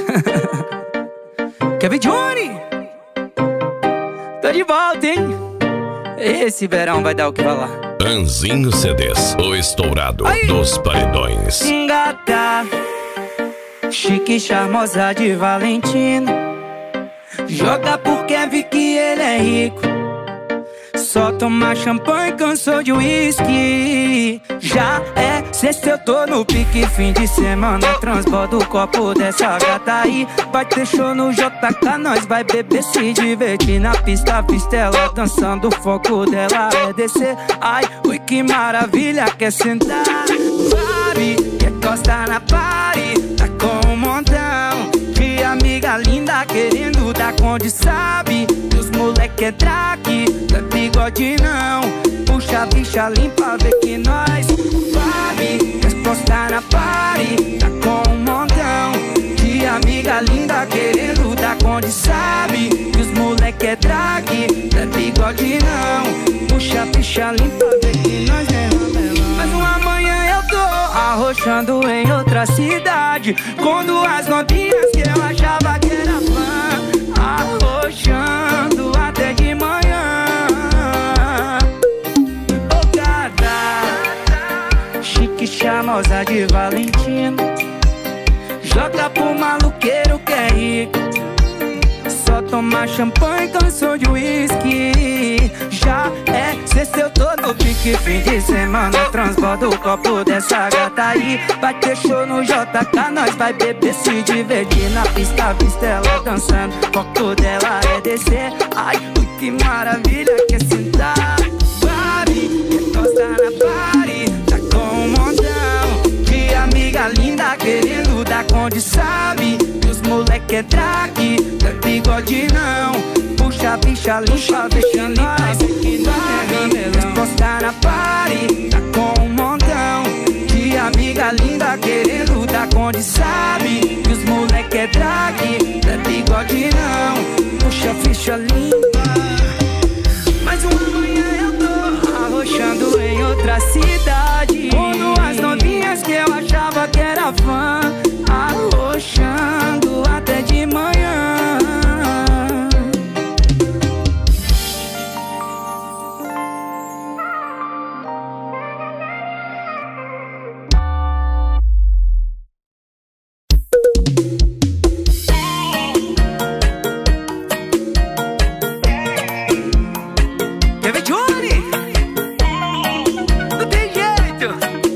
Kevin Johnny, tô de volta, hein? Esse verão vai dar o que falar. Anzinho CDs, o estourado dos paredões. Gata, chique, charmosa de Valentino, joga por Kevin que ele é rico. Só tomar champanhe, cansou de uísque. Já é sexta, eu tô no pique. Fim de semana, transborda o copo dessa gata aí. Vai ter show no JK, nós vai beber, se divertir na pista. Pista ela dançando, o foco dela é descer. Ai, ui, que maravilha, quer sentar? Pare, quer encostar na party. Tá com um montão de amiga linda querendo dar conde, sabe? Os moleque é traque, não é bigode não. Puxa a bicha limpa, vê que nós sabe. Quer postar na party, tá com um montão de amiga linda querendo dar conde, sabe? Que os moleque é traque, não é bigode não. Puxa a bicha limpa, vê que nós é ramelão. Mas uma manhã eu tô arrochando em outra cidade, com duas novinhas que eu achava que era fã, arrochando até de manhã. Ô gata, chique, charmosa de Valentino, joga pro maluqueiro que é rico. Só tomar champanhe, cansou de uísque. Já é sexta, eu tô no pique. Fim de semana, transborda o copo dessa gata aí. Vai ter show no JK, nós vai beber, se divertir na pista. Vista ela dançando, o foco dela é descer. Ai, ui, que maravilha, quer sentar? Pare, quer encostar na party. Tá com um montão de amiga linda querendo dar conde, sabe? Que os moleque é traque, não é bigode não. Puxa a bicha limpa, deixa nós que nós postar na party. Tá com um montão de amiga linda querendo dar conde, sabe? Que os moleque é traque, não é bigode não. Puxa a ficha limpa. Mais uma manhã eu tô arrochando em outra cidade, com duas novinhas que eu achava que era fã, arrochando até de manhã. Kevin Johnny, não tem jeito.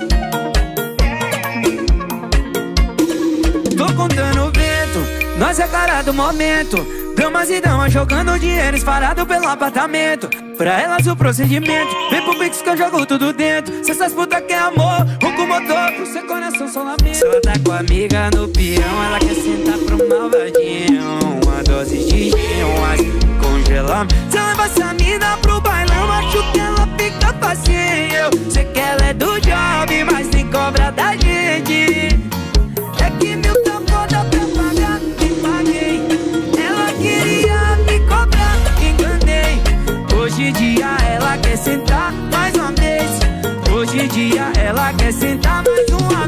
Tô contando o vento, nós é cara do momento. Damas e damas jogando dinheiro esparado pelo apartamento. Pra elas o procedimento, vem pro Pix que eu jogo tudo dentro. Se essas puta quer amor, vou com o motor, pro seu coração só lamento. Se ela tá com a amiga no peão, ela quer sentar pro malvadinho. Uma dose de gin, congelamos. Se ela leva essa mina pro bailão, acho que ela fica facinho. Eu sei que ela é do job, mas nem cobra da gente. É que mil tá foda pra pagar, nem paguei. Ela queria me cobrar, enganei. Hoje em dia ela quer sentar mais uma vez. Hoje em dia ela quer sentar mais uma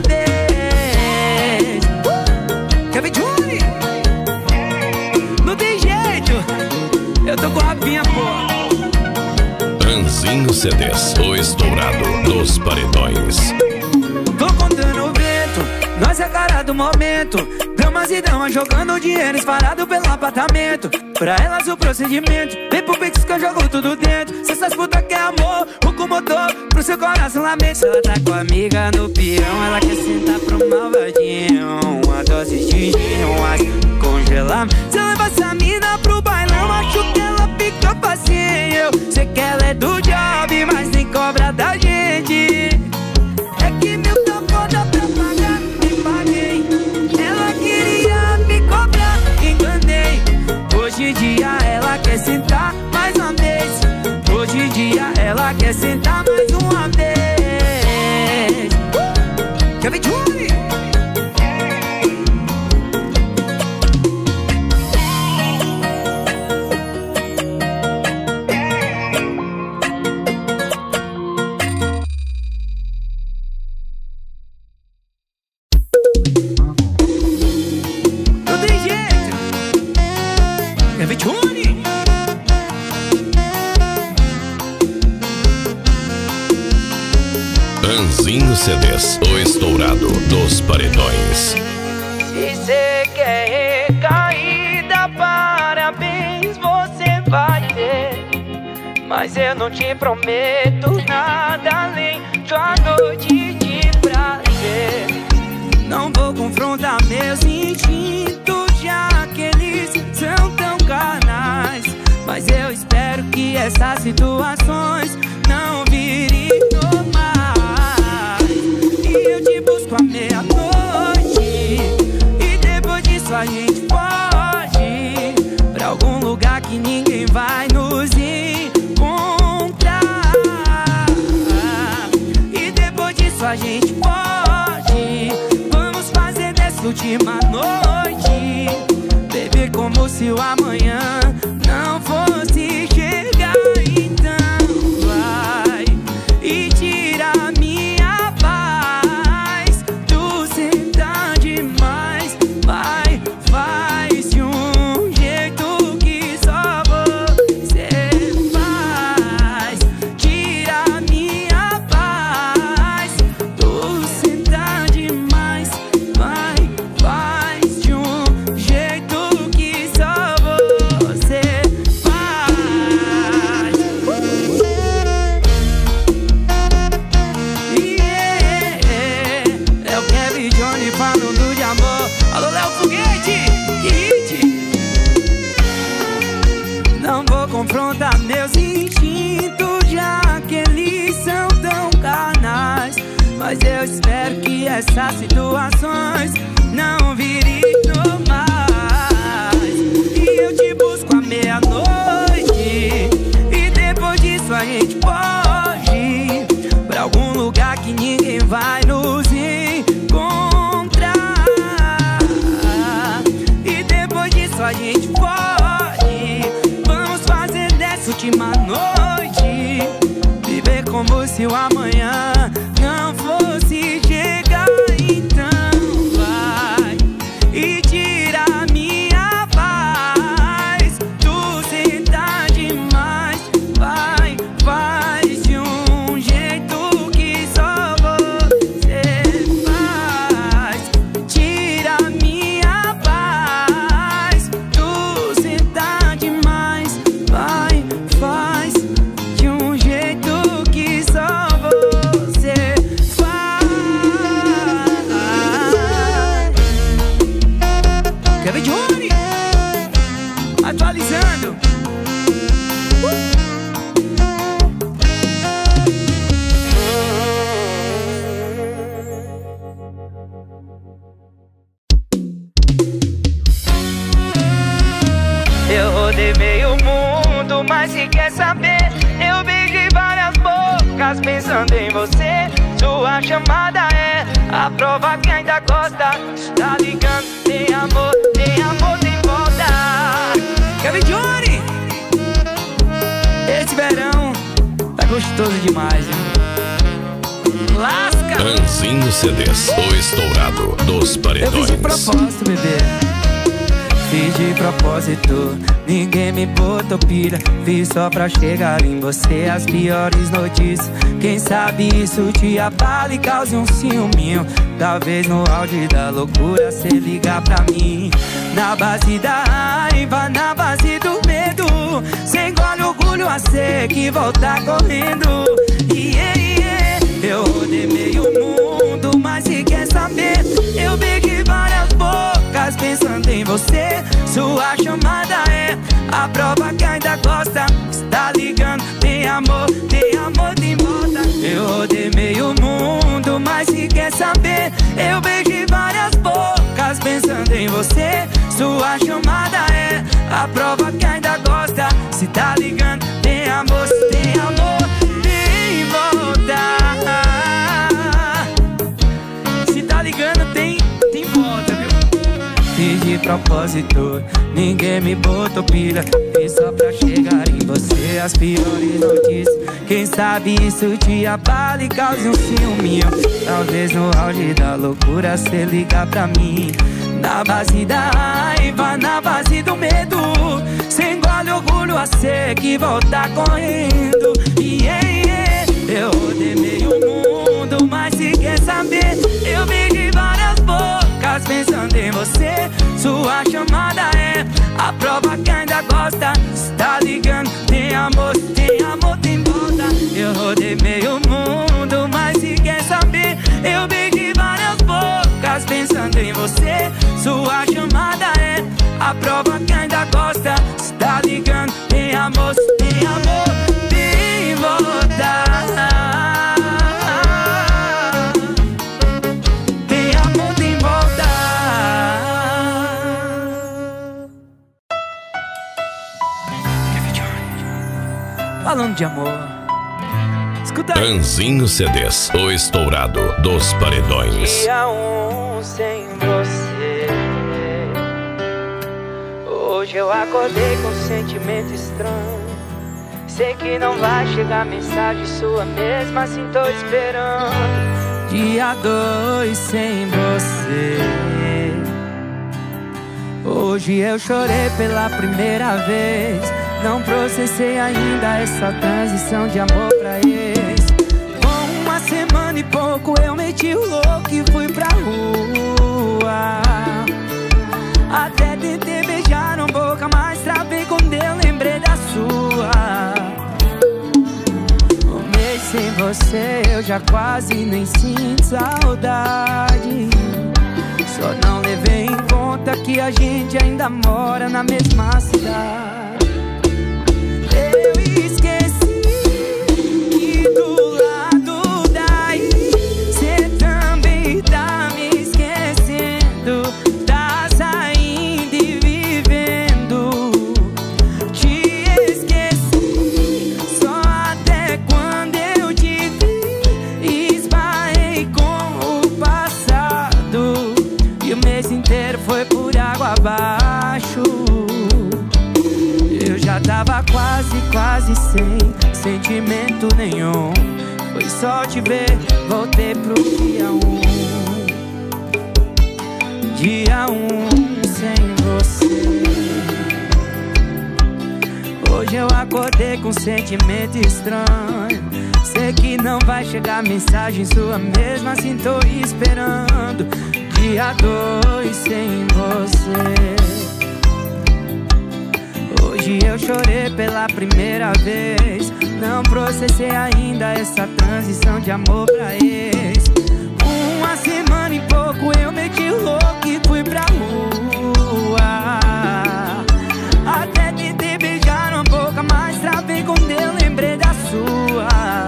vez. Kevin Johnny, não tem jeito, eu tô com a rapinha, pô. Anzinho CDs, o estourado dos paredões. Tô contando o vento, nós é cara do momento. Damas e damas jogando dinheiro esparado pelo apartamento. Pra elas o procedimento, vem pro Pix que eu jogo tudo dentro. Se essas puta quer amor, vou com o motor, pro seu coração lamento. Se ela tá com a amiga no peão, ela quer sentar pro malvadinho. Uma dose de gin, congelamos. Se ela leva essa mina pro bailão, acho que ela fica facinho. Eu sei que ela é do job, mas nem cobra da gente. É que mil tá foda pra pagar, nem paguei. Ela queria me cobrar, enganei. Hoje em dia ela quer sentar mais uma vez. Hoje em dia ela quer sentar mais uma vez. Kevin Johnny, não tem CDs, o estourado dos paredões. Se cê quer recaída, parabéns, você vai ter. Mas eu não te prometo nada além de uma noite de prazer. Não vou confrontar meus instintos, já que eles são tão carnais. Mas eu espero que essas situações não virem normais. E eu te busco à meia-noite, e depois disso a gente pode pra algum lugar que ninguém vai nos encontrar. E depois disso a gente pode, vamos fazer dessa última noite beber como se o amanhã não fosse chegar. Então vai e tira a minha paz. Tu senta demais, vai, faz de um jeito que só você faz. Tira a minha paz. Tu senta demais, vai, faz de um jeito que só você faz. É o Kevin Johnny falando de amor. Alô, Léo Foguete, que hit. Não vou confrontar meus instintos, já que eles são tão carnais. Mas eu espero que essas situações não virem normais. E eu te busco à meia-noite, e depois disso a gente pode pra algum lugar que ninguém vai nos encontrar. E depois disso a gente pode, vamos fazer dessa última noite viver como se o amanhã não fosse chegar. Então vai e tira a minha paz. Tu senta demais, vai, faz de um jeito que só você faz. Tira a minha paz. Tu senta demais, vai, faz de um jeito que só você faz. Kevin Johnny atualizando. Eu rodei meio mundo, mas se quer saber, eu beijei várias bocas pensando em você. Sua chamada é a prova que ainda gosta. Tá ligando, tem amor, tem volta. Kevin Johnny, esse verão tá gostoso demais, viu? Lasca! Ranzinho CDs, o estourado dos Eu paredões. fiz de propósito, bebê. Fiz de propósito, ninguém me botou pilha. Fiz só pra chegar em você as piores notícias. Quem sabe isso te abala e cause um ciúminho. Talvez no auge da loucura cê ligar pra mim. Na base da raiva, na base do medo, cê engole orgulho a ser que volta correndo. Eu rodei meio mundo, mas se quer saber, eu beijei várias bocas pensando em você. Sua chamada é a prova que ainda gosta. Está ligando, tem amor, tem volta. Eu rodei meio mundo, mas se quer saber, eu beijei várias bocas pensando em você. Sua chamada é a prova que ainda gosta. Se tá ligando, tem amor, tem volta. Se tá ligando, tem volta, viu? Fiz de propósito, ninguém me botou pilha. Fiz só pra chegar em você as piores notícias. Quem sabe isso te abala e cause um ciúminho. Talvez no auge da loucura cê ligar pra mim. Na base da raiva, na base do medo, cê engole orgulho a ser que volta correndo. Eu rodei meio mundo, mas se quer saber. Eu beijei várias bocas pensando em você. Sua chamada é a prova que ainda gosta. Está ligando, tem amor, tem volta. Eu rodei meio mundo, mas se quer saber, eu beijei várias bocas pensando em você. Sua chamada é a prova que ainda gosta. Está ligando, tem amor, tem volta. Tem amor, tem volta. Falando de amor, escuta aí. Anzinho CDs, o estourado dos paredões. Dia sem você. Hoje eu acordei com um sentimento estranho. Sei que não vai chegar mensagem sua, mesmo assim tô esperando. Dia 2 sem você. Hoje eu chorei pela primeira vez. Não processei ainda essa transição de amor pra ex. Com uma semana e pouco eu meti o louco e fui pra rua. Até tentei beijar na boca, mas travei quando eu lembrei da sua. Um mês sem você eu já quase nem sinto saudade. Só não levei em conta que a gente ainda mora na mesma cidade. Eu esqueci que do lado daí cê também tá me esquecendo. Tá saindo e vivendo. Te esqueci só até quando eu te vi. Esbarrei com o passado e o mês inteiro foi por água abaixo. Eu já tava quase sem sentimento nenhum. Foi só te ver, voltei pro dia 1. Dia 1 sem você. Hoje eu acordei com um sentimento estranho. Sei que não vai chegar mensagem sua, mesmo assim tô esperando. Dia 2 sem você. Hoje eu chorei pela primeira vez. Não processei ainda essa transição de amor pra ex. Uma semana e pouco eu meti o louco e fui pra rua. Até tentei beijar na boca, mas travei quando eu lembrei da sua.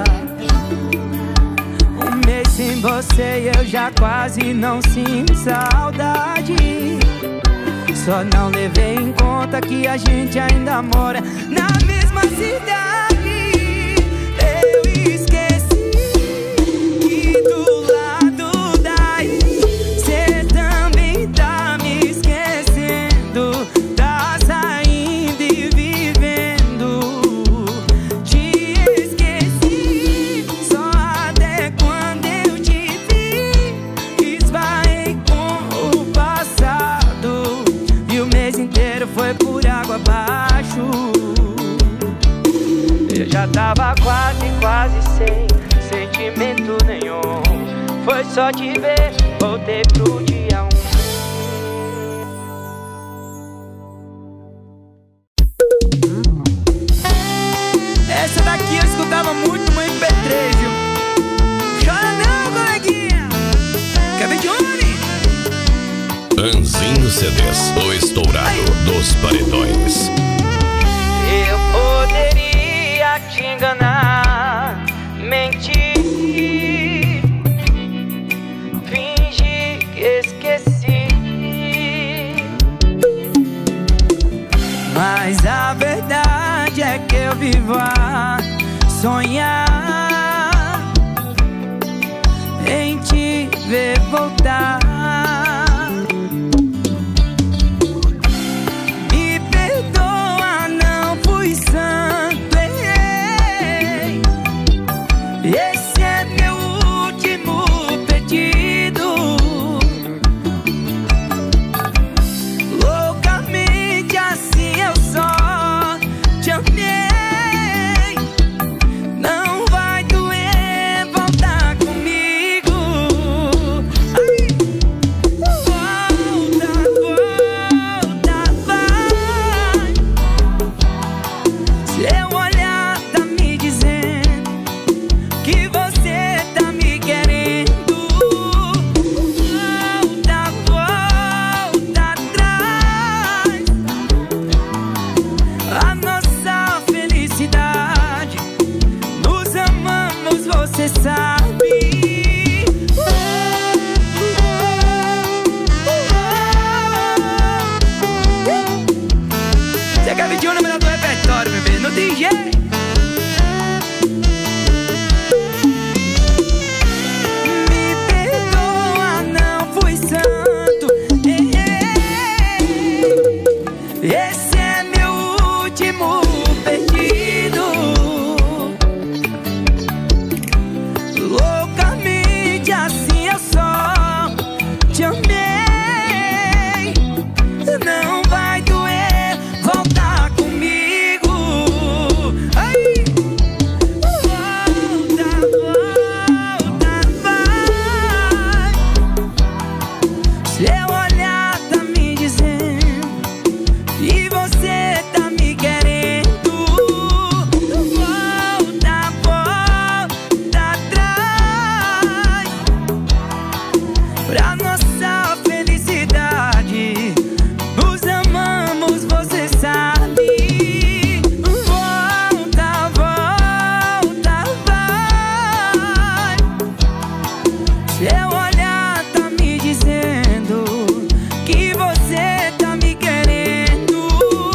Um mês sem você eu já quase não sinto saudade. Só não levei em conta que a gente ainda mora na mesma cidade. Eu esqueci que do lado daí cê também tá me esquecendo. Tá saindo e vivendo. Te esqueci só até quando eu te vi. Esbarrei com o passado e o mês inteiro foi por água abaixo. Eu já tava quase sem sentimento nenhum. Foi só te ver, voltei pro dia 1. Essa daqui eu escutava muito no MP3, viu? Chora não, coleguinha. Quer ver de onde? Anzinho CDs, o estourado dos paredões. Eu poderia te enganar, mentir, fingir que esqueci, mas a verdade é que eu vivo a sonhar em te ver voltar. Esse é meu último pedido. Loucamente assim eu só te amei. Não vai doer voltar comigo. DJ. Me perdoa, não fui santo. Esse é meu último pedido. Loucamente assim eu só te amei. Não vai doer voltar comigo. Ai. Volta, volta, vai. Seu olhar tá me dizendo e você tá me querendo. Volta, volta atrás pra nossa felicidade. Nos amamos, você sabe. Volta, volta, vai. Seu olhar tá me dizendo que você tá me querendo.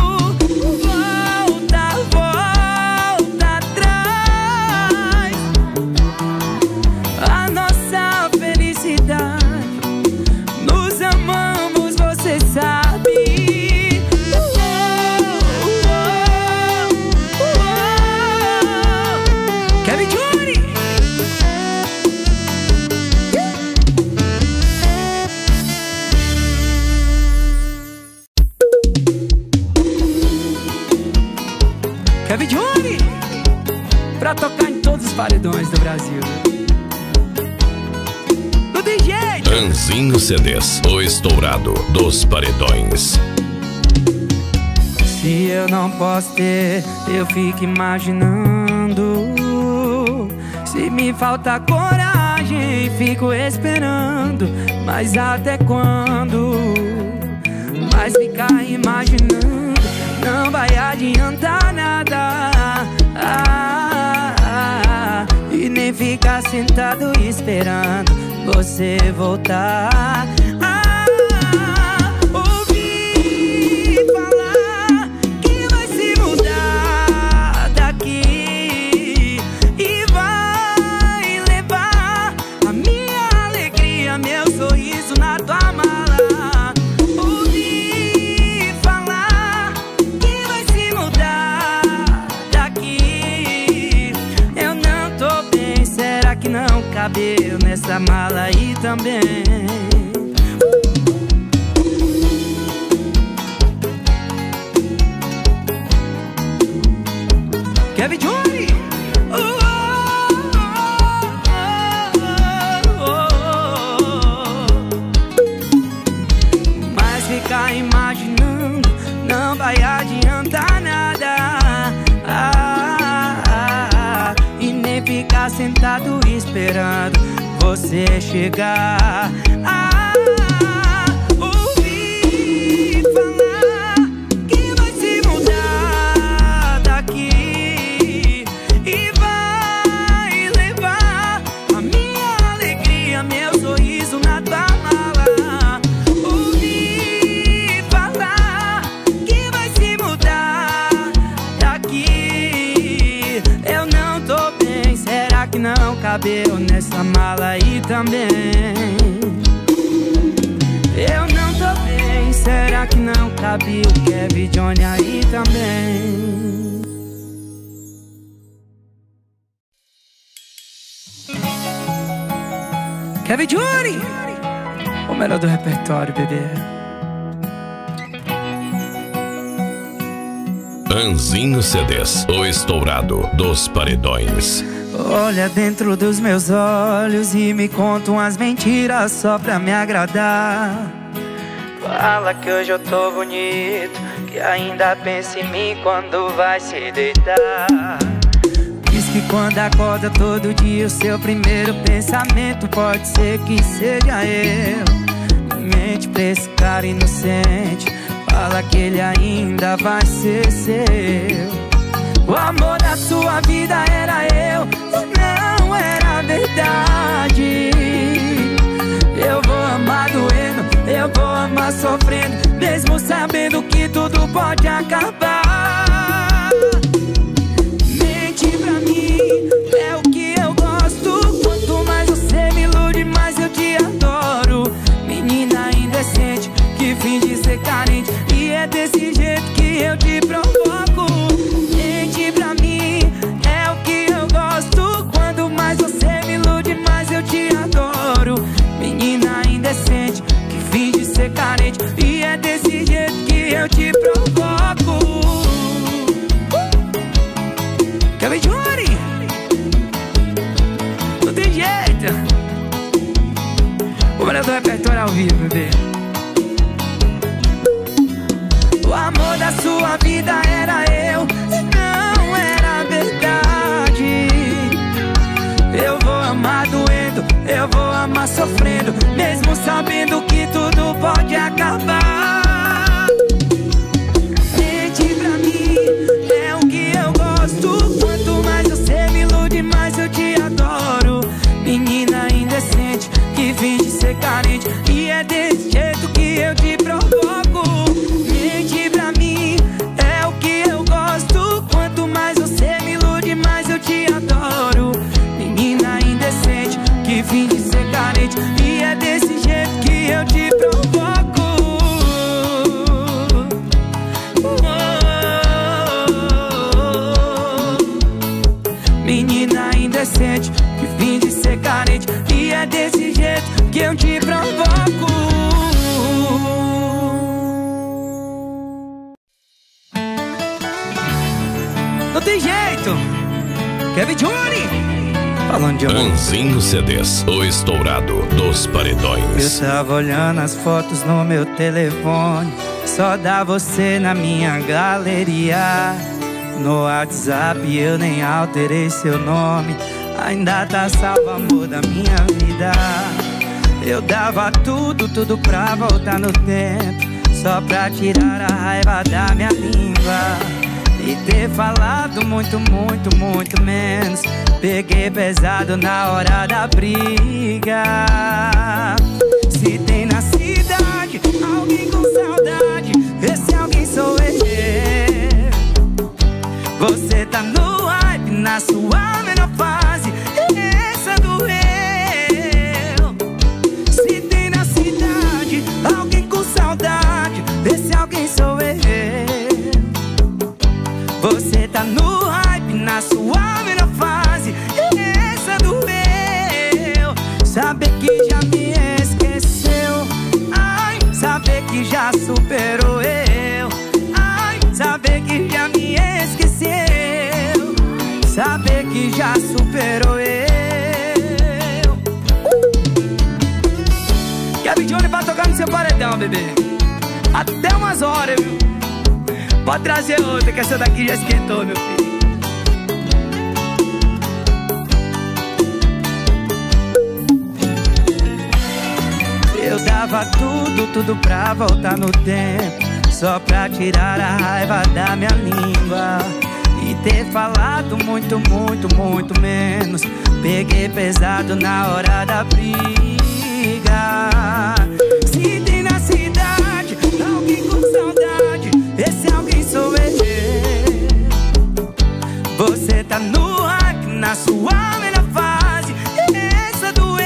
Volta, volta atrás a nossa felicidade. Nos amamos, você sabe. Kevin Johnny. Kevin Johnny, pra tocar em todos os paredões do Brasil. Do DJ Anzinho CDs, o estourado dos paredões. Se eu não posso ter, eu fico imaginando. Se me falta coragem, fico esperando. Mas até quando? Mas ficar imaginando não vai adiantar nada. E nem ficar sentado esperando você voltar. Ouvi falar que vai se mudar daqui e vai levar a minha alegria, meu sorriso na tua mala. Ouvi falar que vai se mudar daqui. Eu não tô bem, será que não cabeu nessa mala aí também? Kevin Johnny. Mas ficar imaginando não vai adiantar nada. E nem ficar sentado esperando você chegar. Ouvi falar que vai se mudar daqui e vai levar a minha alegria, meu sorriso na tua mala. Ouvi falar que vai se mudar daqui. Eu não tô bem, será que não cabeu nessa mala aí também? Eu não tô bem, será que não cabe o Kevin Johnny aí também? Kevin Johnny, o melhor do repertório, bebê. Anzinho CDs, o estourado dos paredões. Olha dentro dos meus olhos e me conta umas mentiras só pra me agradar. Fala que hoje eu tô bonito, que ainda pensa em mim quando vai se deitar. Diz que quando acorda todo dia o seu primeiro pensamento pode ser que seja eu. Mente pra esse cara inocente, fala que ele ainda vai ser seu. O amor da sua vida era eu, não era verdade. Eu vou amar doendo, eu vou amar sofrendo, mesmo sabendo que tudo pode acabar. carente, e é desse jeito que eu te provoco. Mente pra mim é o que eu gosto. Quanto mais você me ilude, mais eu te adoro. Menina indecente que finge ser carente, e é desse jeito que eu te provoco. Quer ver, Johnny? Não tem jeito. O melhor do repertório ao vivo, bebê. O amor da sua vida era eu, não era verdade. Eu vou amar doendo, eu vou amar sofrendo, mesmo sabendo que tudo pode acabar. Mente pra mim é o que eu gosto. Quanto mais você me ilude, mais eu te adoro. Menina indecente que finge ser carente, e é desse jeito que eu te provoco. Mente pra mim é o que eu gosto. Quanto mais você me ilude, mais eu te adoro. Menina indecente que finge ser carente, e é desse jeito que eu te provoco. Menina indecente que finge ser carente, e é desse jeito que eu te provoco. Não tem jeito. Kevin Johnny falando de amor. Anzinho CDs, o estourado dos paredões. Eu tava olhando as fotos no meu telefone, só dá você na minha galeria. No WhatsApp eu nem alterei seu nome, ainda tá salvo, amor da minha vida. Eu dava tudo pra voltar no tempo, só pra tirar a raiva da minha língua e ter falado muito menos. Peguei pesado na hora da briga. Se tem na cidade alguém com saudade, esse alguém sou eu. Você tá no hype, na sua menor fase, essa doeu. Se tem na cidade alguém com saudade, esse alguém sou eu. Você tá no hype, na sua menor fase, essa doeu. Saber que já me esqueceu, ai, saber que já superou eu, ai, saber que já me esqueceu, saber que já superou eu. Kevin Johnny vai tocar no seu paredão, bebê, até umas horas, viu? Pode trazer outra, que essa daqui já esquentou, meu filho. Eu dava tudo pra voltar no tempo, só pra tirar a raiva da minha língua e ter falado muito menos. Peguei pesado na hora da briga. Se tem na cidade alguém com saudade, esse alguém sou eu. Você tá no hype, na sua melhor fase, essa doeu.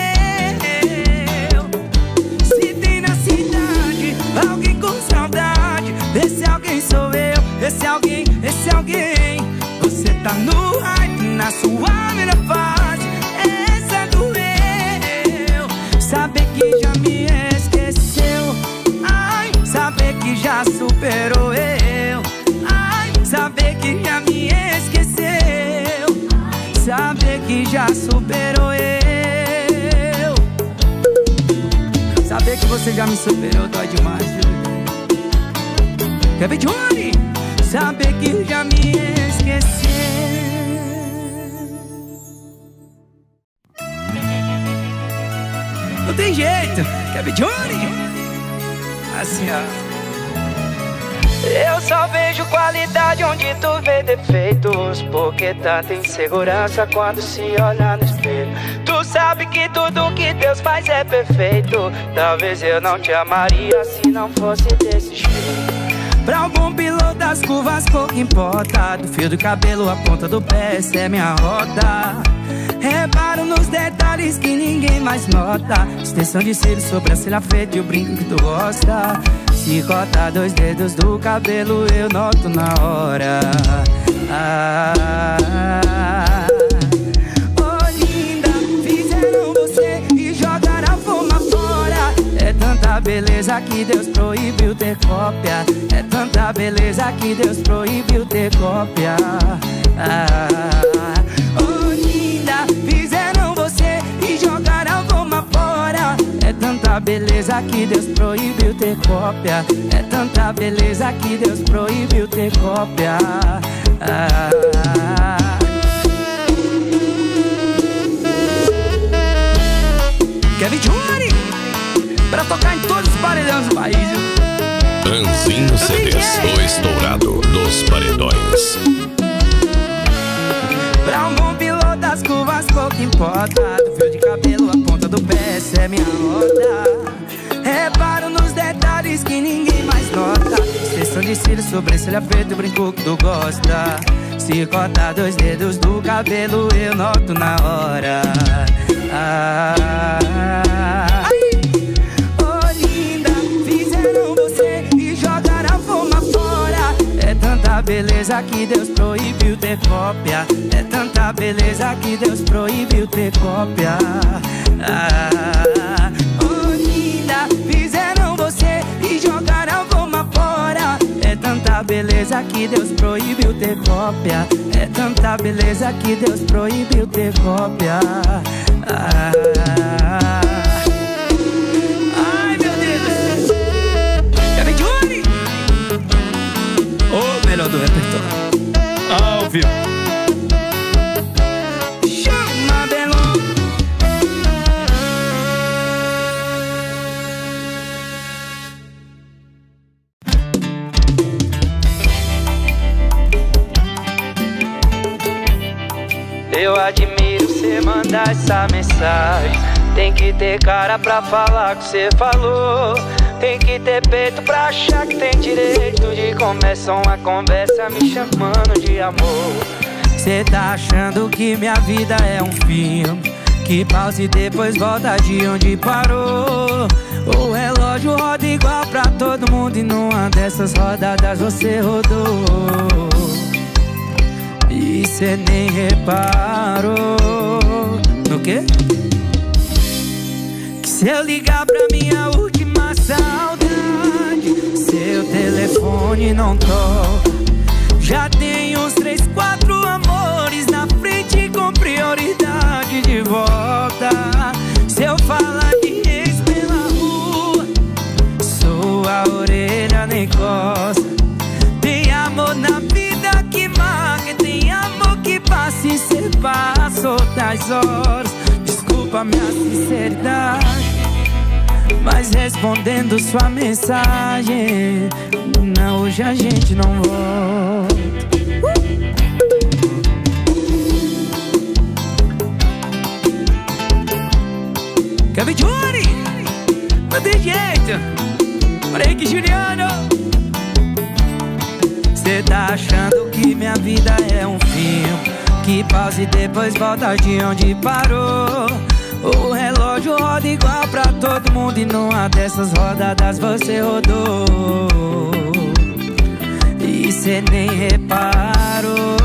Se tem na cidade alguém com saudade, esse alguém sou eu. Esse alguém, você tá no hype, na sua melhor fase, essa doeu. Saber que já me esqueceu, ai, saber que já superou eu, ai, saber que já me esqueceu, saber que já superou eu. Saber que você já me superou dói demais, viu? Kevin Johnny, saber que já me esqueceu. Não tem jeito, Kevin Johnny. Assim, ó. Eu só vejo qualidade onde tu vê defeitos. Porque tanta insegurança quando se olha no espelho. Tu sabe que tudo que Deus faz é perfeito. Talvez eu não te amaria se não fosse desse jeito. Pra um bom piloto das curvas pouco importa. Do fio do cabelo à ponta do pé, essa é minha rota. Reparo nos detalhes que ninguém mais nota. Extensão de cílios, sobrancelha feita e o brinco que tu gosta. Se cortar 2 dedos do cabelo eu noto na hora. Oh linda, fizeram você e jogaram a fuma fora. É tanta beleza que Deus proibiu ter cópia. É tanta beleza que Deus proibiu ter cópia. Oh linda, fizeram você e jogaram a fuma fora. É tanta beleza que Deus proibiu ter cópia. É tanta beleza que Deus proibiu ter cópia. Kevin Juari, pra tocar em todos os paredões do país. Anzinho CDs, o estourado dos paredões. Pra um bom piloto das curvas pouco importa. Do fio de cabelo, a ponta do pé, essa é minha roda. Reparo nos detalhes que ninguém mais nota. Expressão de cílios, sobrancelha feita, brinco que tu gosta. Se cortar 2 dedos do cabelo eu noto na hora. Oh linda, fizeram você e jogaram a fuma fora. É tanta beleza que Deus proibiu ter cópia. É tanta beleza que Deus proibiu ter cópia. Oh linda, fizeram você e jogaram a fuma fora. É tanta beleza que Deus proibiu ter cópia. É tanta beleza que Deus proibiu ter cópia. Ai meu Deus, Kevin Juari, o melhor do repertório ao vivo. Chama Belo. Eu admiro cê mandar essa mensagem. Tem que ter cara pra falar o que cê falou. Tem que ter peito pra achar que tem direito de começar uma conversa me chamando de amor. Cê tá achando que minha vida é um filme que pausa e depois volta de onde parou. O relógio roda igual pra todo mundo e numa dessas rodadas você rodou. E cê nem reparou. No quê? Que se eu ligar pra minha última saudade, seu telefone não toca. Já tem uns 3, 4 amores na frente com prioridade de volta. Se eu falar de ex pela rua, sua orelha nem coça. Tem amor na vida que marca, tem amor que passa e cê passa outras horas. Desculpa minha sinceridade, mas respondendo sua mensagem, não, hoje a gente não volta. Kevin Juari, não tem jeito. Frank Juliano. Cê tá achando que minha vida é um filme que pausa e depois volta de onde parou. O relógio roda igual pra todo mundo e numa dessas rodadas você rodou. E cê nem reparou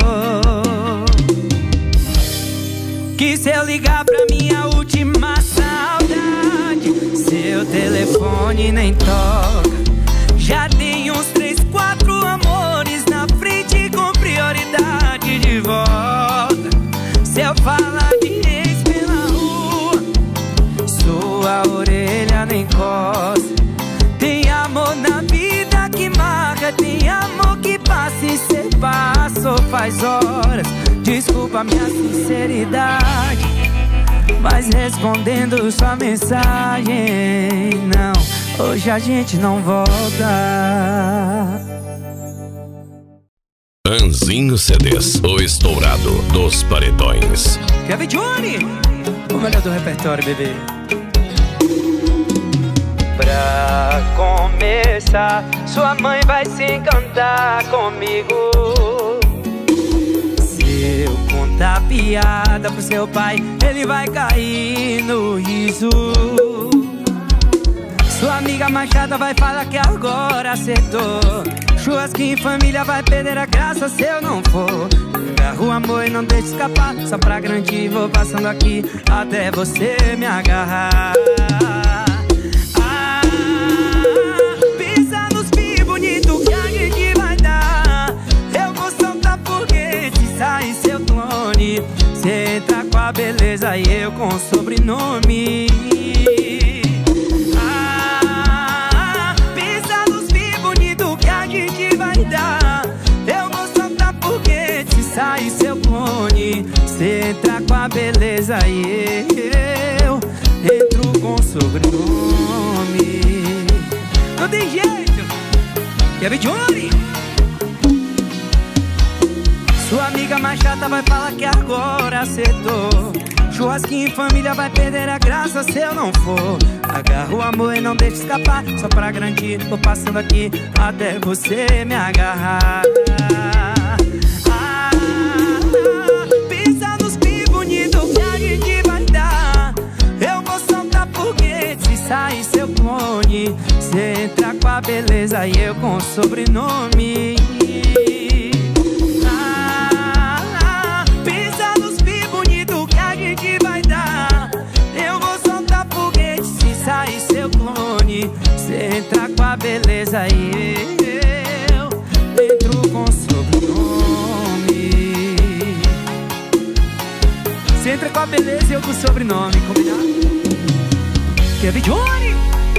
que se eu ligar pra minha última saudade, seu telefone nem toca. Já tem uns 3, 4 amores na frente com prioridade de volta. Se eu falar de ex pela rua, sua orelha nem coça. Tem amor na vida que marca, tem amor que passa e cê passou faz horas. Desculpa minha sinceridade, mas respondendo sua mensagem, não, hoje a gente não volta. Anzinho CDs, o estourado dos paredões. Kevin Juari, o melhor do repertório, bebê. Pra começar, sua mãe vai se encantar comigo. Se eu contar piada pro seu pai, ele vai cair no riso. Sua amiga mais chata vai falar que agora acertou. Churrasquinho em família vai perder a graça se eu não for. Agarro o amor e não deixo escapar. Só pra garantir vou passando aqui até você me agarrar. Pisa nos pisos bonitos que a gente vai dar. Eu vou soltar foguete se sair seu clone. Cê entra com a beleza e eu com o sobrenome. Eu vou soltar foguete se sair seu clone. Cê entra com a beleza e eu entro com o sobrenome. Não tem jeito, Kevin Johnny. Sua amiga mais chata vai falar que agora acertou. Churrasquinho em família vai perder a graça se eu não for. Agarro o amor e não deixo escapar. Só pra garantir, vou passando aqui até você me agarrar. Pisa nos pisos bonitos que a gente vai dar. Eu vou soltar foguete se sair seu clone. Cê entra com a beleza e eu com o sobrenome. Sai seu clone, cê entra com a beleza e eu entro com o sobrenome. Cê entra com a beleza e eu com o sobrenome, combinado? Kevin Johnny.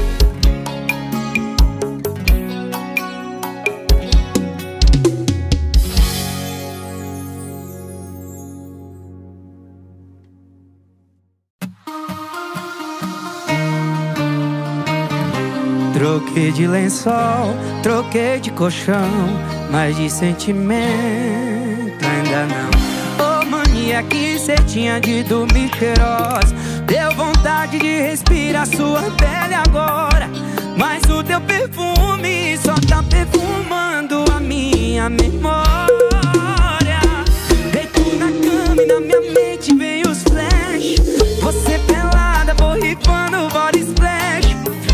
Troquei de lençol, troquei de colchão, mas de sentimento ainda não. Ô mania que cê tinha de dormir cheirosa, deu vontade de respirar sua pele agora. Mas o teu perfume só tá perfumando a minha memória. Deito na cama e na minha mente vem os flash. Você pelada, borrifando body splash.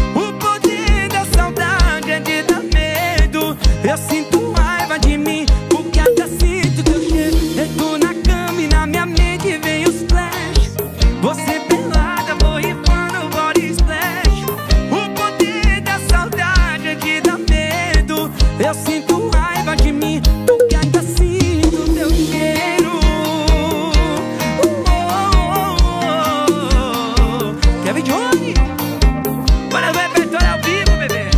De dar medo, eu sinto raiva de mim, porque até sinto teu cheiro. Deito na cama e na minha mente vem os flash. Você pelada, borrifando body splash. O poder da saudade de dar medo, eu sinto raiva de mim, porque ainda sinto teu cheiro. Kevin Johnny, olha o repertório ao vivo, bebê.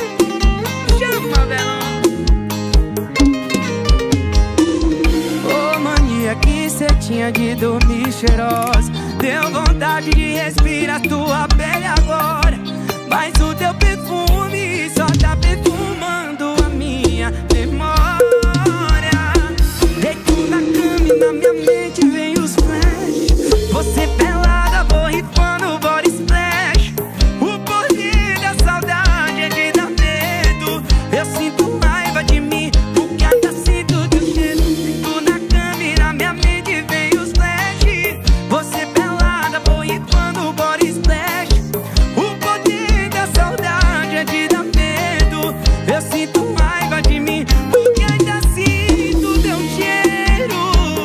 Ô mania que cê tinha de dormir cheirosa, deu vontade de respirar tua pele agora. Mas o teu perfume só tá perfumando a minha memória. Deito na cama e na minha mente vem os flash. Você pelada, borrifando body splash. O poder da saudade é de dar medo. Eu sinto raiva de mim, porque ainda sinto teu cheiro. Deito na cama e na minha mente vem os flash. Você pelada, borrifando body splash. O poder da saudade é de dar medo. Eu sinto raiva de mim, porque ainda sinto teu cheiro.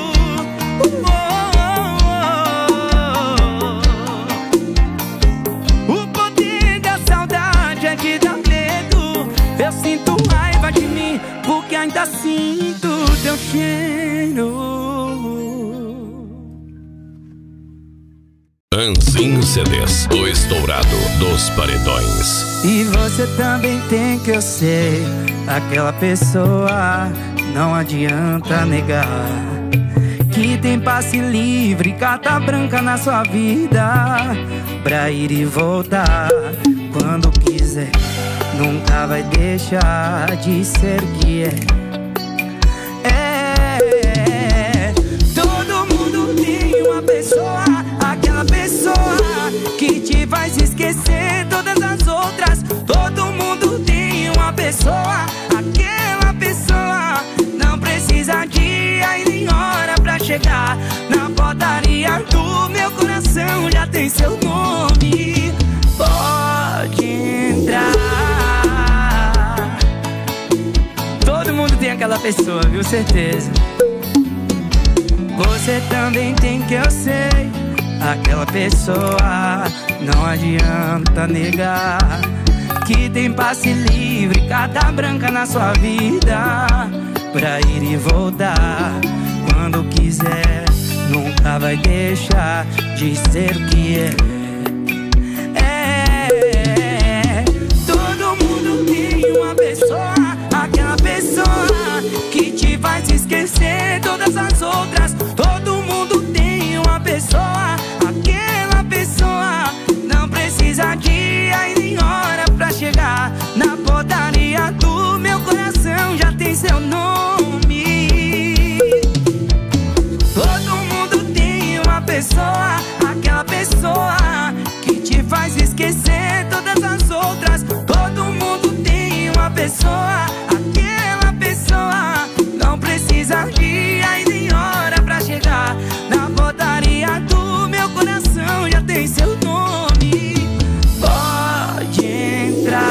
O poder da saudade é de dar medo. Eu sinto raiva de mim, porque ainda sinto teu cheiro. Anzinho CDs, o estourado dos paredões. E você também tem, que eu sei, aquela pessoa, não adianta negar, que tem passe livre, carta branca na sua vida, pra ir e voltar quando quiser. Nunca vai deixar de ser que é. Todo mundo tem uma pessoa, aquela pessoa que te faz esquecer todas as outras. Todo mundo tem uma pessoa, aquela pessoa não precisa dia e nem hora pra chegar. Na portaria do meu coração já tem seu nome. Pode entrar. Todo mundo tem aquela pessoa, viu? Certeza. Você também tem, que eu sei. Aquela pessoa, não adianta negar, que tem passe livre, carta branca na sua vida, pra ir e voltar quando quiser. Nunca vai deixar de ser o que é. Todo mundo tem uma pessoa, aquela pessoa que te faz esquecer todas as outras. Todo mundo tem uma pessoa, aquela pessoa não precisa dia e nem hora pra chegar na portaria do meu coração, já tem seu nome. Todo mundo tem uma pessoa, aquela pessoa que te faz esquecer todas as outras. Todo mundo tem uma pessoa, aquela pessoa não precisa dia e nem hora pra chegar na portaria do meu coração, já tem seu nome. Pode entrar.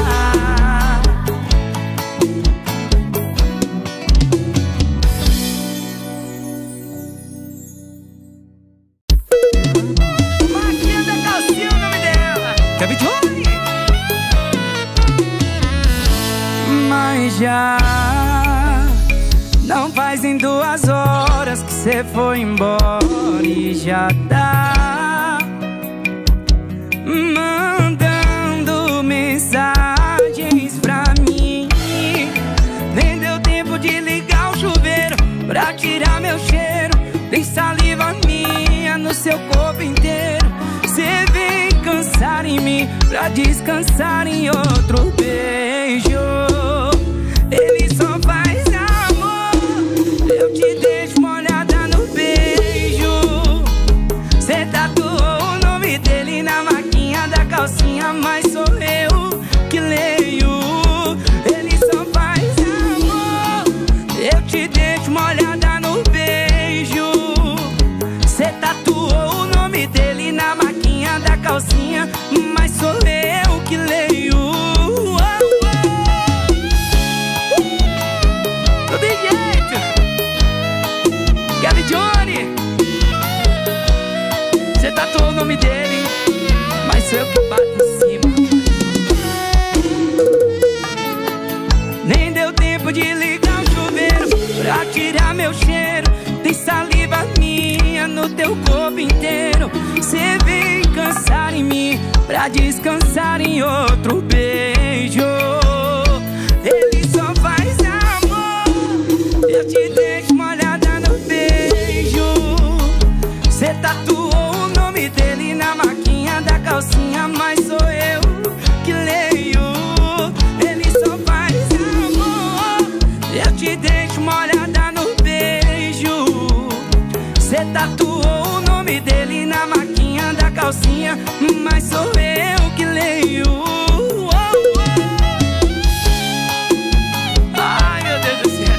Maquinha da calcinha, o nome dela, Gabi Johnny. Mas já não fazem 2 horas que cê foi embora e já tá mandando mensagens pra mim. Nem deu tempo de ligar o chuveiro pra tirar meu cheiro. Tem saliva minha no seu corpo inteiro. Cê vem cansar em mim pra descansar em outro beijo. Ele só faz amor, eu te deixo molhada no beijo. Cê tatuou o nome dele na maquinha da calcinha, mas sou eu que leio. Ele só faz amor, eu te deixo molhada no beijo. Cê tatuou o nome dele na maquinha da calcinha, mas sou eu que leio. Todo jeito, Gabi Johnny. Cê tatuou o nome dele, mas sou eu que bato em cima. Nem deu tempo de ligar o chuveiro pra tirar meu cheiro. Tem saliva minha no teu corpo inteiro. Cê vem cansar em mim pra descansar em outro beijo. Ele só faz amor, eu te deixo molhada no beijo. Cê tatuou o nome dele na maquinha da calcinha, mas sou eu que leio. Ele só faz amor, eu te deixo molhada no beijo. Cê tatuou o nome dele na maquinha da calcinha, mas sou eu que leio. Ai, meu Deus do céu.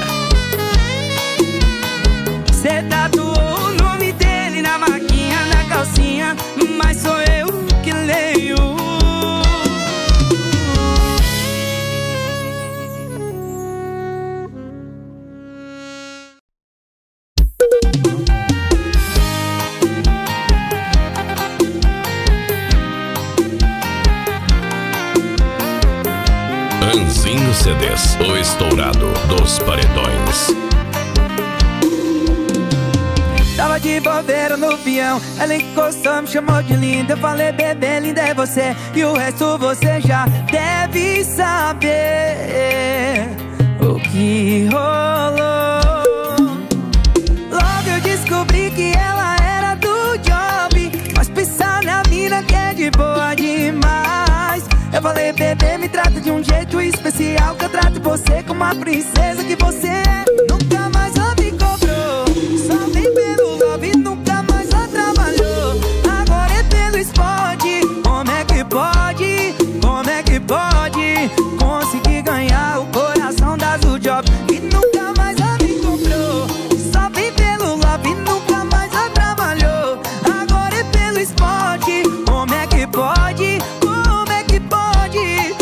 Cê tatuou o nome dele na maquinha da calcinha, mas sou eu que leio. Anzinho CDs, o estourado dos paredões. Tava de bobeira no peão, ela encostou, me chamou de linda. Eu falei, bebê, linda é você, e o resto você já deve saber o que rolou. Logo eu descobri que ela era do job, mas pensar na mina que é de boa demais. Eu falei, bebê, me trata de um jeito especial, que eu trato você como a princesa que você é. Nunca mais ela me cobrou, só vem pelo love, nunca mais ela trabalhou. Agora é pelo esporte, como é que pode? Como é que pode conseguir ganhar o coração das do job? E nunca mais ela me cobrou, só vem pelo love, nunca mais ela trabalhou. Agora é pelo esporte, como é que pode? Como é que pode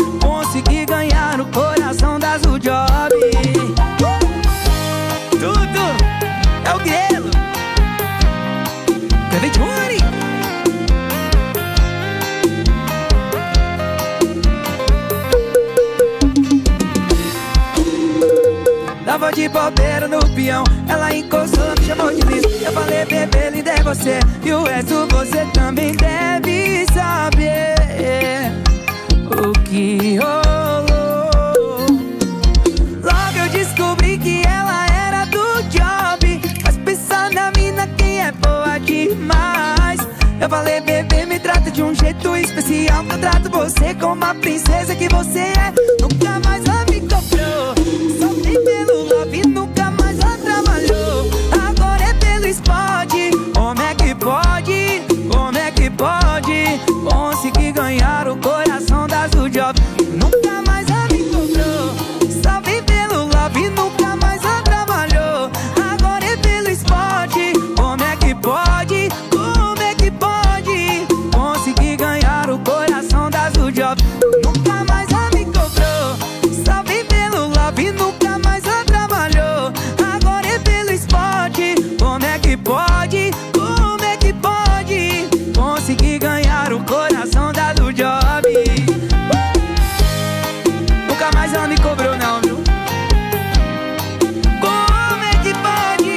tava de bobeira no peão. Ela encostou, me chamou de lindo. Eu falei, bebê, linda é você, e o resto você também deve saber. O que rolou? Logo eu descobri que ela era do job. Mas pensar na mina, quem é boa demais. Eu falei, bebê, me trata de um jeito especial, que eu trato você como a princesa que você é. Nunca mais ela me cobrou, só tem pelo love, nunca mais ela trabalhou. Agora é pelo spot. Como é que pode? Como é que pode conseguir ganhar o coração das do job? Nunca mais ela me cobrou, só vem pelo love, nunca mais ela trabalhou. Agora é pelo spot. Como é que pode? Como é que pode conseguir ganhar o coração das do job? Nunca mais ela me cobrou, só vem pelo love, nunca mais ela trabalhou. Agora é pelo spot. Como é que pode? Como é que pode conseguir ganhar o coração da do job? Nunca mais ela me cobrou não, viu? Como é que pode?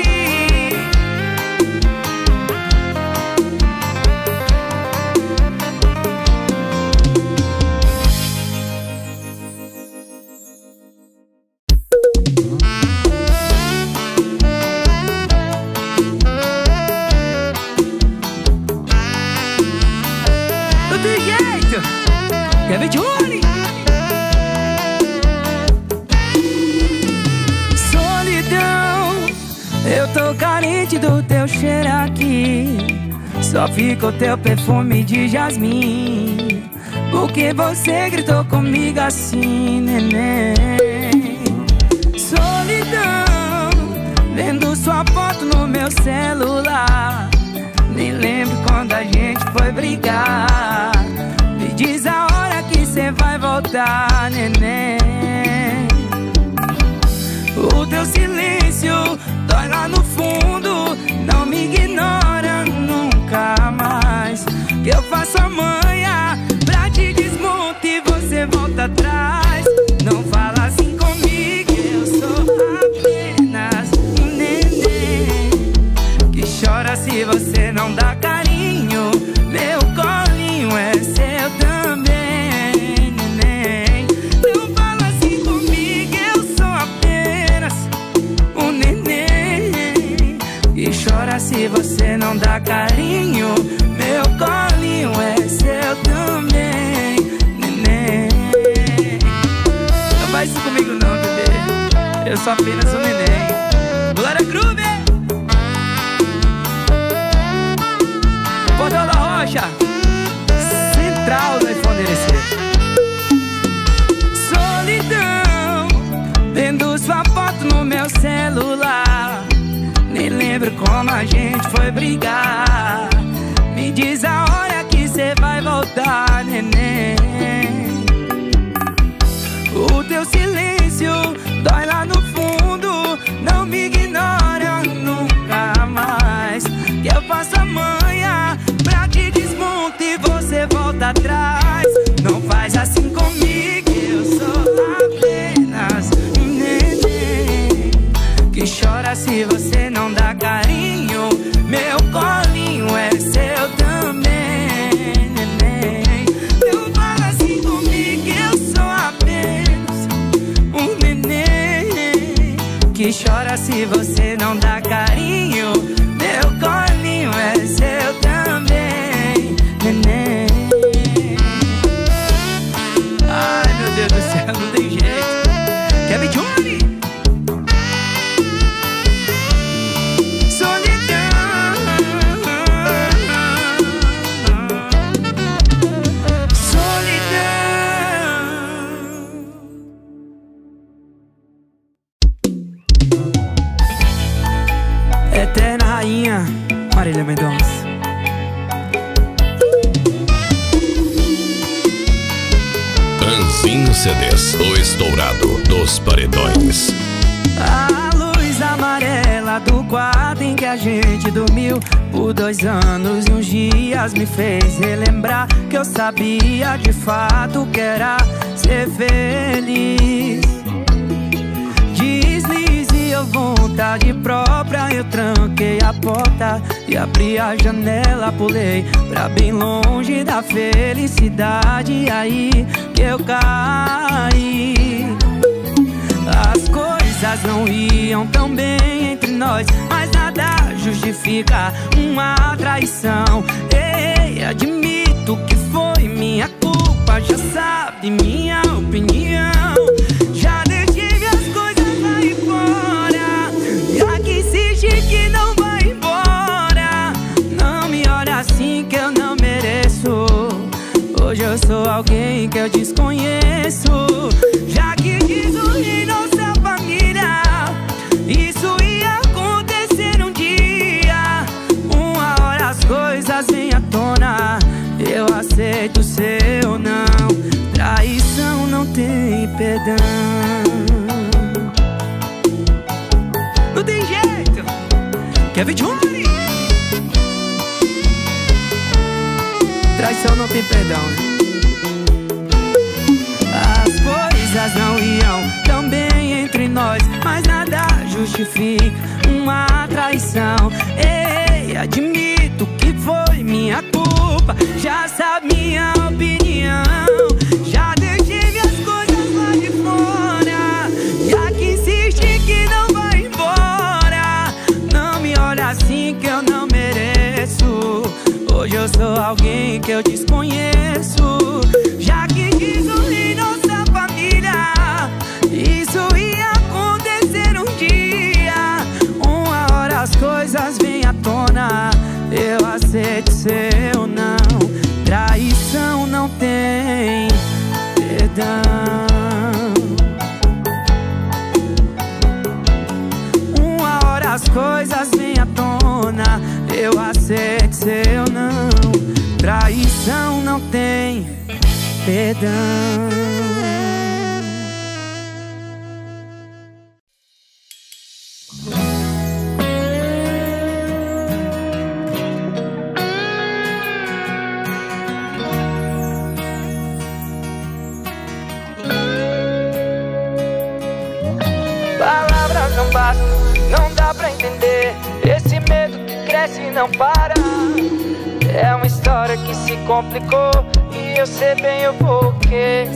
Não tem jeito, quer ver de olho? Solidão, eu tô carente do teu cheiro aqui. Só fica o teu perfume de jasmim. Porque você gritou comigo assim, neném. Solidão, vendo sua foto no meu celular. Nem lembro quando a gente foi brigar. Me diz a hora que cê vai voltar, neném. O teu silêncio dói lá no fundo. Não me ignora nunca mais. Que eu faço a manha pra te desmontar e você volta atrás. Não fala assim comigo, eu sou apenas um neném que chora se você não dá carinho. Meu colinho é seu também, neném. Não fala assim comigo, eu sou apenas um neném que chora se você não dá carinho. Meu colinho é seu também, neném. Não faz isso comigo não, bebê, eu sou apenas um neném. Glória Groove, Portal da Rocha, central do iPhone DC. Solidão, vendo sua foto no meu celular. Nem lembro como a gente foi brigar. Me diz a hora que cê vai voltar, neném. O teu silêncio dói lá no fundo. Não me ignora nunca mais. Que eu faço a manha pra te desmontar e você volta atrás. Não faz assim comigo, eu sou apenas um neném que chora se você não dá carinho. Meu colinho é seu também, neném. Não fala assim comigo, eu sou apenas um neném que chora se você não dá carinho. Meu colinho é seu também, neném. Ai, meu Deus do céu, não tem jeito. Quer ver de onde? Eterna rainha Marília Mendonça. Anzinho CDs, o estourado dos paredões. A luz amarela do quarto em que a gente dormiu por 2 anos e uns dias me fez relembrar que eu sabia de fato que era ser feliz. Deslize vontade própria eu tranquei a porta e abri a janela, pulei pra bem longe da felicidade. Aí que eu caí. As coisas não iam tão bem entre nós, mas nada justifica uma traição. Ei, admito que foi minha culpa, já sabe minha opinião. Já deixei as coisas lá fora, já que insiste que não vai embora. Não me olha assim que eu não mereço. Hoje eu sou alguém que eu desconheço. Já que destruí nossa família, isso ia acontecer um dia. Uma hora as coisas vêm à tona, eu aceito ser ou não. Traição não tem perdão. Não tem jeito. Kevin Johnny. Traição não tem perdão. As coisas não iam tão bem entre nós, mas nada justifica uma traição. Ei, admito que foi minha culpa, já sabe minha opinião. Já deixei minhas coisas lá de fora, já que insiste que não vai embora. Não me olha assim que eu não mereço. Hoje eu sou alguém que eu desconheço. Já que destruí nossa família, isso ia acontecer um dia. Uma hora as coisas vêm à tona, eu aceito ser ou não. Traição não tem perdão. Uma hora as coisas vêm à tona, eu aceito ser ou não. Traição não tem perdão. Palavras não bastam, não dá pra entender. Esse medo que cresce e não para. É uma história que se complicou e eu sei bem o porquê.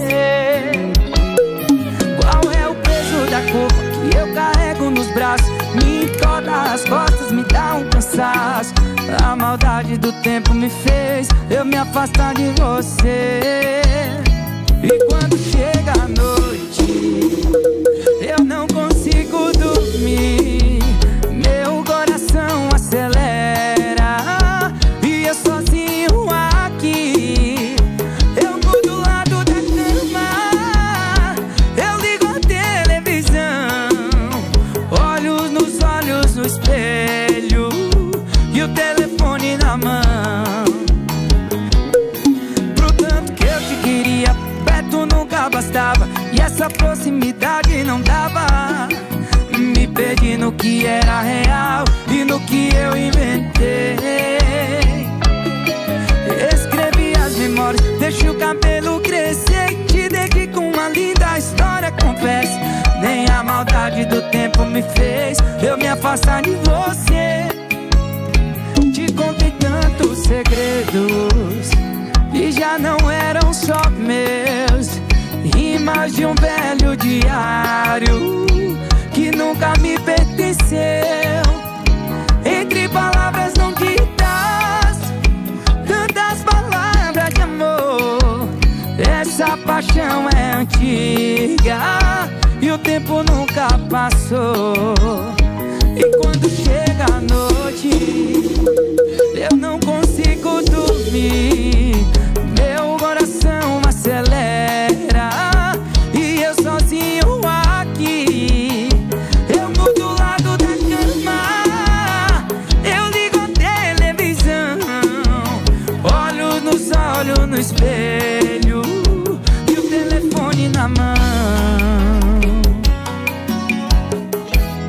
Qual é o peso da culpa que eu carrego nos braços? Me entorta as costas, me dá um cansaço. A maldade do tempo me fez eu me afastar de você. E quando chega a noite, eu não consigo dormir. Meu coração acelera e eu sozinho aqui. Eu mudo do lado da cama, eu ligo a televisão, olhos nos olhos no espelho e o telefone na mão. Pro tanto que eu te queria, perto nunca bastava, e essa proximidade não dava. Me perdi no que era real e no que eu inventei. Escrevi as memórias, deixei o cabelo crescer e te dedico uma linda história, confesso. Nem a maldade do tempo me fez eu me afastar de você. Te contei tantos segredos e já não eram só meus. Rimas de um velho diário que nunca me pertenceu. Entre palavras não ditas, tantas palavras de amor. Essa paixão é antiga e o tempo nunca passou. E quando chega a noite, eu não consigo dormir. Meu coração acelera e eu sozinho aqui. Eu mudo do lado da cama, eu ligo a televisão, olho nos olhos no espelho e o telefone na mão.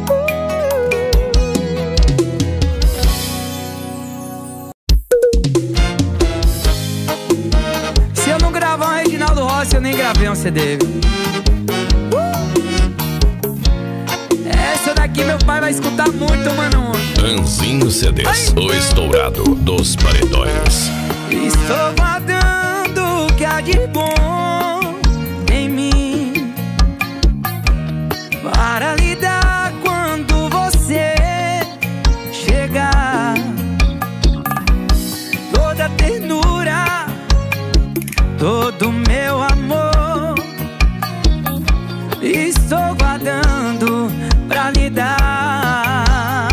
aqui meu pai vai escutar muito, mano. Anzinho CDs, o estourado dos paredões. Estou guardando o que há de bom em mim para lidar quando você chegar. Toda ternura, todo meu amor, estou guardando pra lhe dar.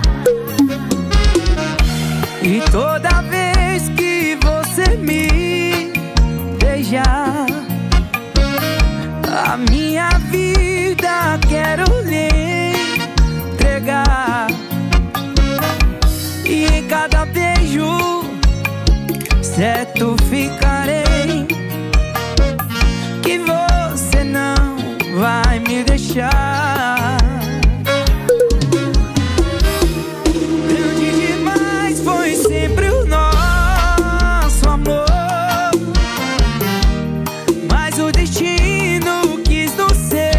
E toda vez que você me beijar, a minha vida quero lhe entregar. E em cada beijo certo ficarei que você não vai me deixar. Grande demais foi sempre o nosso amor, mas o destino quis nos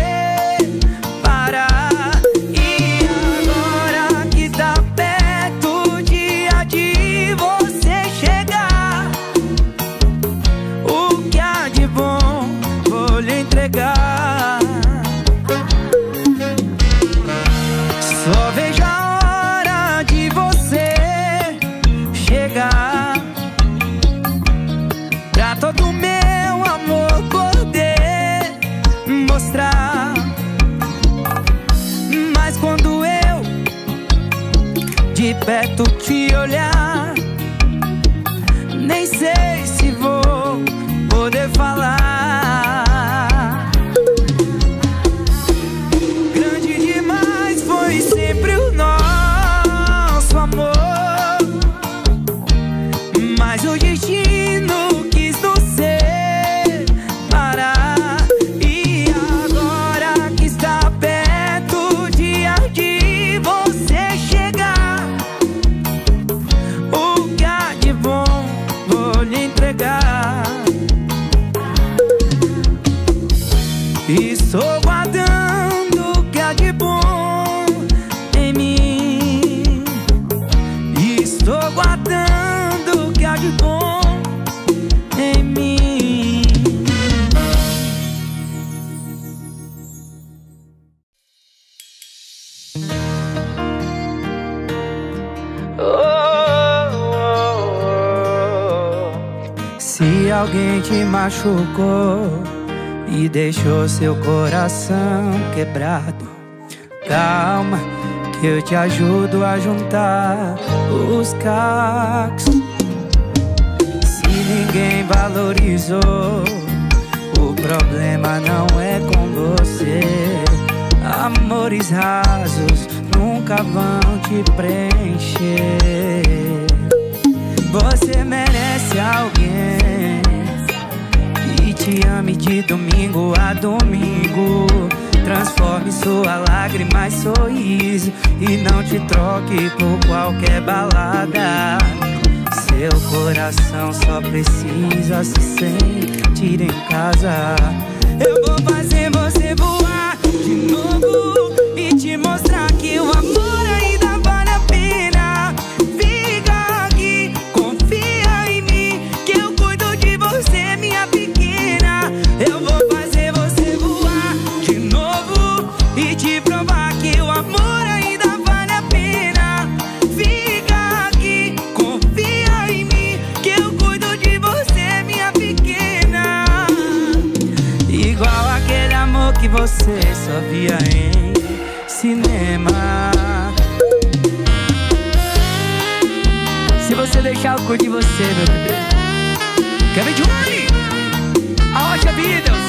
separar. E agora que tá perto o dia de você chegar, o que há de bom vou lhe entregar. Só vejo a hora de você chegar, pra todo meu amor poder mostrar. Mas quando eu de perto te olhar, nem sei se vou poder falar. Grande demais foi sempre o nosso amor, mas o destino quis nos separar. E agora que está perto o dia de você chegar, o que há de bom vou lhe entregar. Estou guardando o que há de bom em mim. Estou guardando o que há de bom em mim. Se alguém te machucou e deixou seu coração quebrado, calma que eu te ajudo a juntar os cacos. Se ninguém valorizou, o problema não é com você. Amores rasos nunca vão te preencher. Você merece alguém que te ame de domingo a domingo, transforme sua lágrima em sorriso e não te troque por qualquer balada. Seu coração só precisa se sentir em casa. Eu vou fazer você voar de novo e te mostrar que o amor ainda vale a pena. Fica aqui, confia em mim, que eu cuido de você, minha pequena. Eu vou fazer você voar de novo e te provar que o amor ainda vale a pena. Fica aqui, confia em mim, que eu cuido de você, minha pequena. Igual aquele amor que você só via em cinema. Se você deixar eu cuido de você, meu bebê. Kevin Johnny, a Rocha Beatles.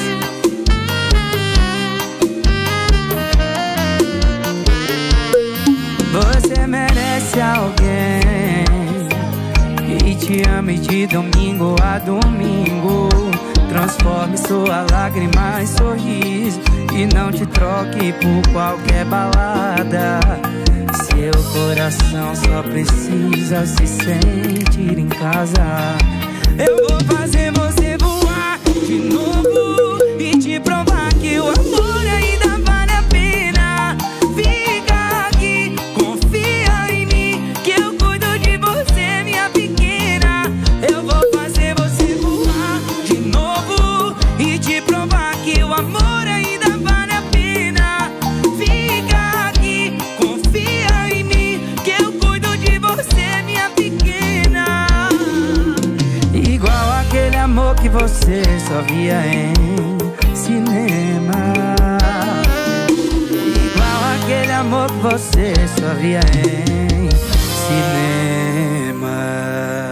Você merece alguém que te ame de domingo a domingo, transforme sua lágrima em sorriso e não te troque por qualquer balada. Seu coração só precisa se sentir em casa. Eu vou fazer você voar de novo e te provar que o amor ainda vale a pena. Fica e te provar que o amor ainda vale a pena. Fica aqui, confia em mim, que eu cuido de você, minha pequena. Igual aquele amor que você só via em cinema. Igual aquele amor que você só via em cinema.